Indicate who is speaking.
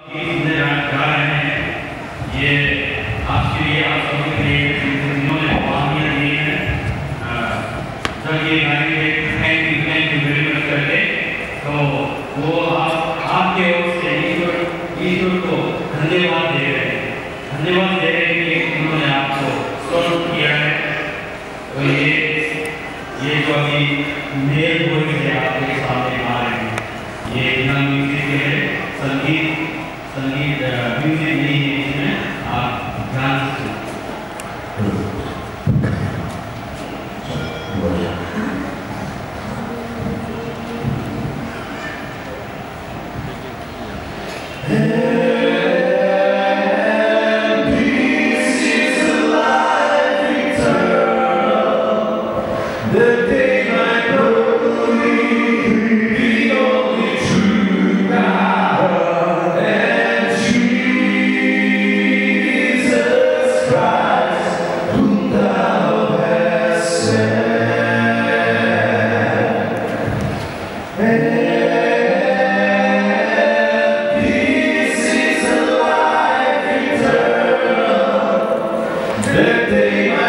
Speaker 1: सुनने जा रहे हैं, ये आपके लिए, आप सभी के लिए जिन्होंने वाहियाँ दी हैं, जब ये गाएंगे थैंक यू वेरी मच करके, तो वो आपके ओर से ईश्वर को धन्यवाद दे रहे हैं, कि उन्होंने आपको स्वर्ग किया है। तो ये जो अभी मेल बोल के आपके सामने आ रहे हैं, ये बिना म्यूजिक के है, संगीत म्यूजिक नहीं है, इसमें आप ध्यान से
Speaker 2: the day